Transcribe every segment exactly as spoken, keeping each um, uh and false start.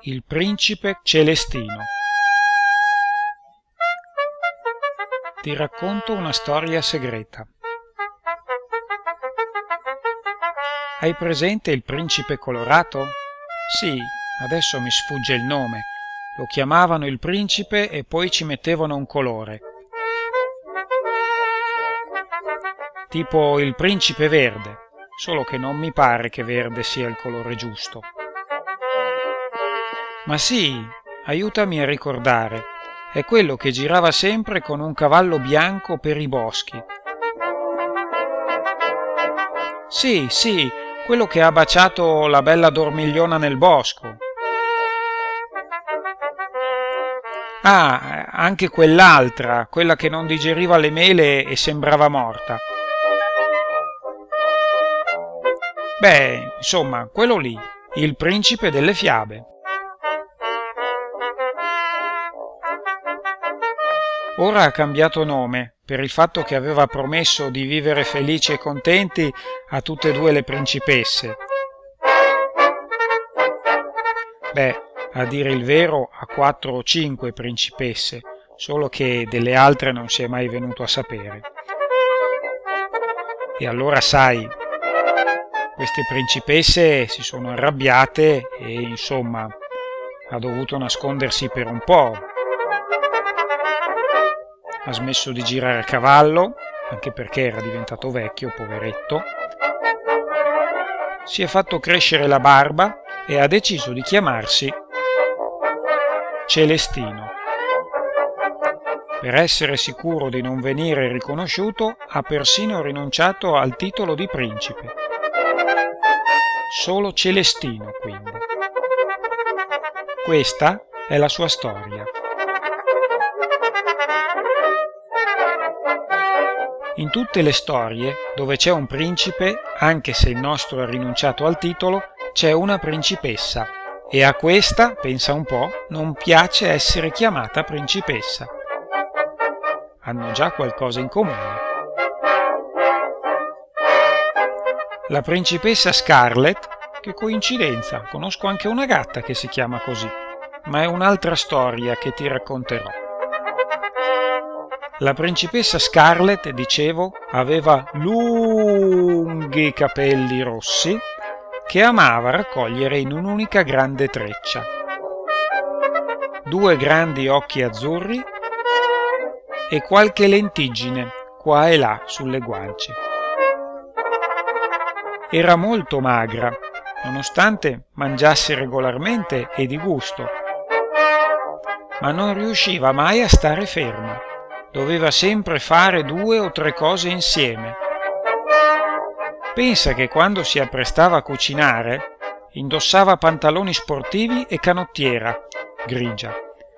il principe Celestino. Ti racconto una storia segreta. Hai presente il principe colorato? Sì, adesso mi sfugge il nome. Lo chiamavano il principe e poi ci mettevano un colore. Tipo il principe verde, solo che non mi pare che verde sia il colore giusto. Ma sì, aiutami a ricordare, è quello che girava sempre con un cavallo bianco per i boschi. Sì, sì, quello che ha baciato la bella dormigliona nel bosco. Ah, anche quell'altra, quella che non digeriva le mele e sembrava morta. Beh, insomma, quello lì, il principe delle fiabe. Ora ha cambiato nome, per il fatto che aveva promesso di vivere felici e contenti a tutte e due le principesse. Beh, a dire il vero, a quattro o cinque principesse, solo che delle altre non si è mai venuto a sapere. E allora sai, queste principesse si sono arrabbiate e, insomma, ha dovuto nascondersi per un po'. Ha smesso di girare a cavallo, anche perché era diventato vecchio, poveretto. Si è fatto crescere la barba e ha deciso di chiamarsi Celestino. Per essere sicuro di non venire riconosciuto, ha persino rinunciato al titolo di principe. Solo Celestino, quindi. Questa è la sua storia. In tutte le storie dove c'è un principe, anche se il nostro ha rinunciato al titolo, c'è una principessa, e a questa, pensa un po', non piace essere chiamata principessa. Hanno già qualcosa in comune. La principessa Scarlet, che coincidenza, conosco anche una gatta che si chiama così, ma è un'altra storia che ti racconterò. La principessa Scarlet, dicevo, aveva lunghi capelli rossi che amava raccogliere in un'unica grande treccia, due grandi occhi azzurri e qualche lentiggine qua e là sulle guance. Era molto magra, nonostante mangiasse regolarmente e di gusto, ma non riusciva mai a stare ferma. Doveva sempre fare due o tre cose insieme. Pensa che quando si apprestava a cucinare, indossava pantaloni sportivi e canottiera grigia.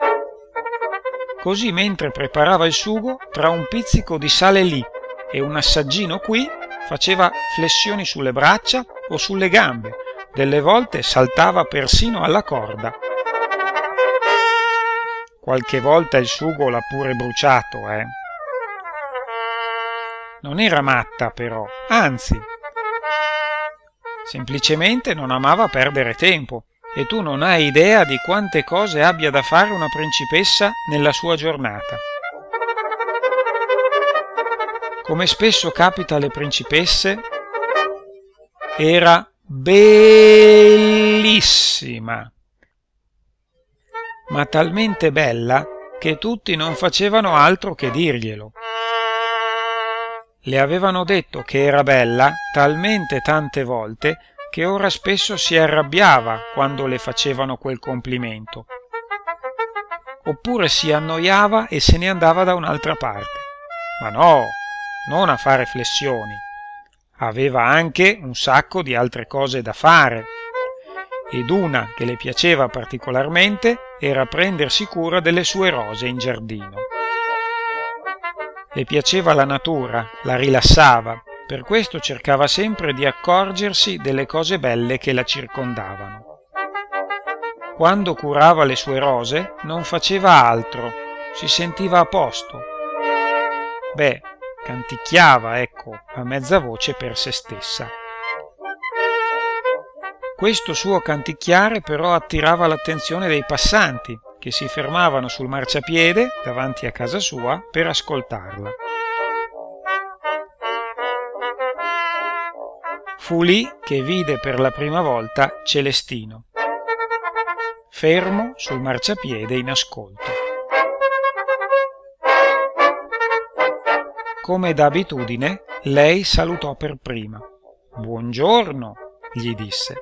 Così mentre preparava il sugo, tra un pizzico di sale lì e un assaggino qui, faceva flessioni sulle braccia o sulle gambe. Delle volte saltava persino alla corda. Qualche volta il sugo l'ha pure bruciato, eh. Non era matta, però, anzi. Semplicemente non amava perdere tempo, e tu non hai idea di quante cose abbia da fare una principessa nella sua giornata. Come spesso capita alle principesse, era bellissima, ma talmente bella che tutti non facevano altro che dirglielo. Le avevano detto che era bella talmente tante volte che ora spesso si arrabbiava quando le facevano quel complimento, oppure si annoiava e se ne andava da un'altra parte. Ma no, non a fare flessioni. Aveva anche un sacco di altre cose da fare, ed una che le piaceva particolarmente era prendersi cura delle sue rose in giardino. Le piaceva la natura, la rilassava, per questo cercava sempre di accorgersi delle cose belle che la circondavano. Quando curava le sue rose non faceva altro, si sentiva a posto. Beh, canticchiava, ecco, a mezza voce per se stessa. Questo suo canticchiare però attirava l'attenzione dei passanti, che si fermavano sul marciapiede davanti a casa sua per ascoltarla. Fu lì che vide per la prima volta Celestino, fermo sul marciapiede in ascolto. Come da abitudine, lei salutò per prima. «Buongiorno», gli disse.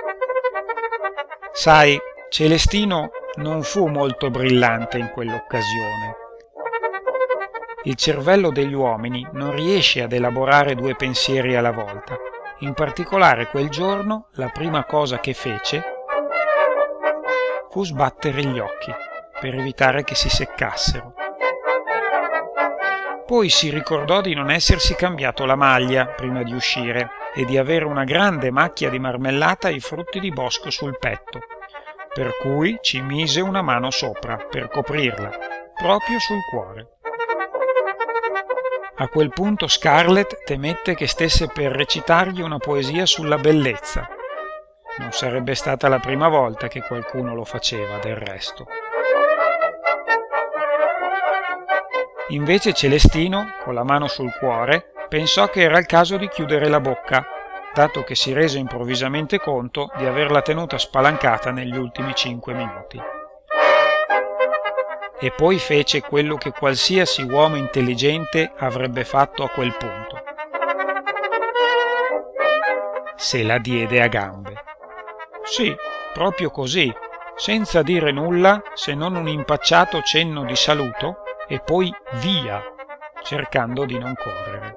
Sai, Celestino non fu molto brillante in quell'occasione. Il cervello degli uomini non riesce ad elaborare due pensieri alla volta. In particolare quel giorno la prima cosa che fece fu sbattere gli occhi per evitare che si seccassero. Poi si ricordò di non essersi cambiato la maglia prima di uscire e di avere una grande macchia di marmellata ai frutti di bosco sul petto, per cui ci mise una mano sopra per coprirla, proprio sul cuore. A quel punto Scarlett temette che stesse per recitargli una poesia sulla bellezza. Non sarebbe stata la prima volta che qualcuno lo faceva, del resto. Invece Celestino, con la mano sul cuore, pensò che era il caso di chiudere la bocca, dato che si rese improvvisamente conto di averla tenuta spalancata negli ultimi cinque minuti. E poi fece quello che qualsiasi uomo intelligente avrebbe fatto a quel punto. Se la diede a gambe. Sì, proprio così, senza dire nulla se non un impacciato cenno di saluto e poi via, cercando di non correre.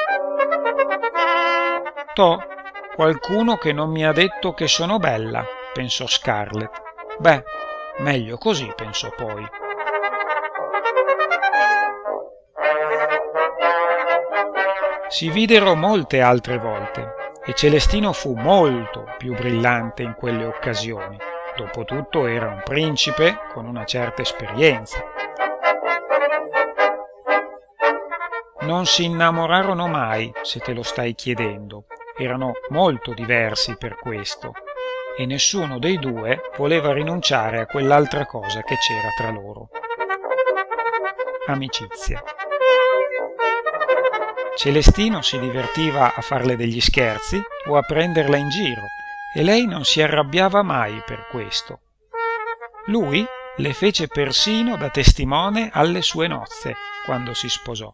Toh, qualcuno che non mi ha detto che sono bella, pensò Scarlett. Beh, meglio così, pensò poi. Si videro molte altre volte e Celestino fu molto più brillante in quelle occasioni. Dopotutto era un principe con una certa esperienza. Non si innamorarono mai, se te lo stai chiedendo. Erano molto diversi per questo e nessuno dei due voleva rinunciare a quell'altra cosa che c'era tra loro. Amicizia. Celestino si divertiva a farle degli scherzi o a prenderla in giro e lei non si arrabbiava mai per questo. Lui le fece persino da testimone alle sue nozze quando si sposò.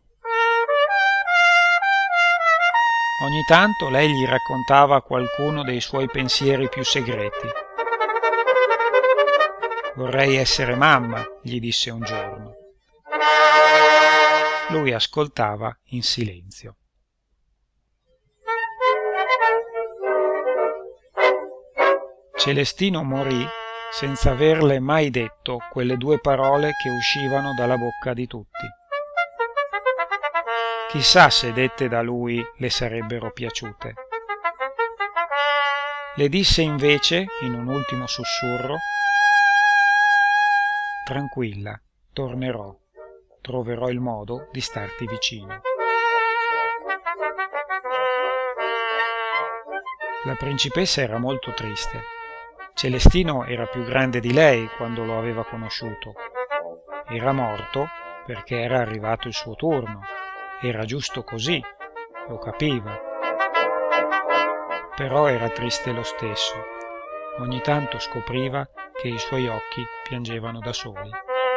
Ogni tanto lei gli raccontava qualcuno dei suoi pensieri più segreti. «Vorrei essere mamma», gli disse un giorno. Lui ascoltava in silenzio. Celestino morì senza averle mai detto quelle due parole che uscivano dalla bocca di tutti. Chissà se dette da lui le sarebbero piaciute. Le disse invece, in un ultimo sussurro: «Tranquilla, tornerò, troverò il modo di starti vicino». La principessa era molto triste. Celestino era più grande di lei quando lo aveva conosciuto. Era morto perché era arrivato il suo turno. Era giusto così, lo capiva. Però era triste lo stesso. Ogni tanto scopriva che i suoi occhi piangevano da soli.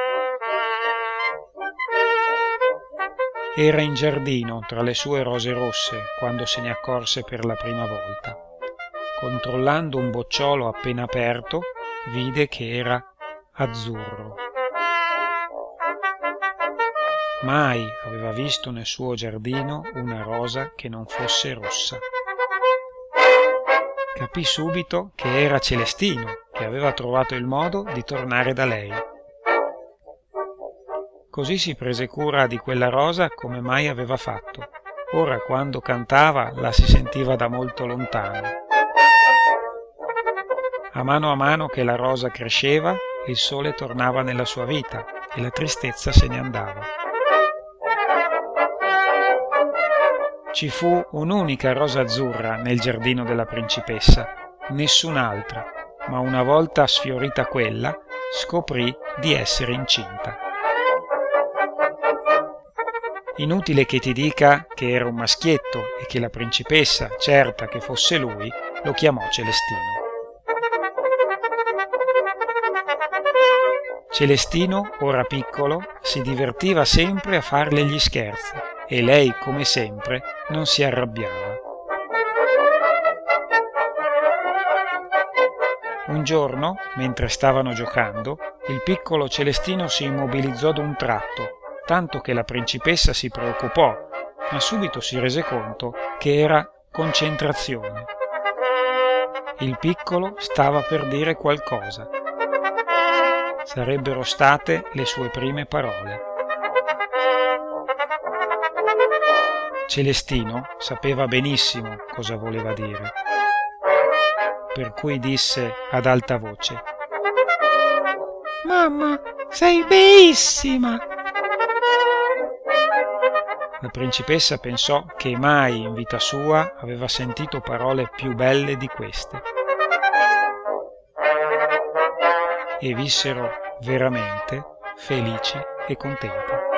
Era in giardino tra le sue rose rosse quando se ne accorse per la prima volta. Controllando un bocciolo appena aperto, vide che era azzurro. Mai aveva visto nel suo giardino una rosa che non fosse rossa. Capì subito che era Celestino, che aveva trovato il modo di tornare da lei. Così si prese cura di quella rosa come mai aveva fatto. Ora, quando cantava, la si sentiva da molto lontano. A mano a mano che la rosa cresceva, il sole tornava nella sua vita e la tristezza se ne andava. Ci fu un'unica rosa azzurra nel giardino della principessa nessun'altra, ma una volta sfiorita quella, scoprì di essere incinta. Inutile che ti dica che era un maschietto e che la principessa, certa che fosse lui, lo chiamò Celestino. Celestino, ora piccolo, si divertiva sempre a farle gli scherzi e lei, come sempre, non si arrabbiava. Un giorno, mentre stavano giocando, il piccolo Celestino si immobilizzò d'un tratto, tanto che la principessa si preoccupò, ma subito si rese conto che era concentrazione. Il piccolo stava per dire qualcosa. Sarebbero state le sue prime parole. Celestino sapeva benissimo cosa voleva dire, per cui disse ad alta voce: «Mamma, sei bellissima!» La principessa pensò che mai in vita sua aveva sentito parole più belle di queste. E vissero veramente felici e contenti.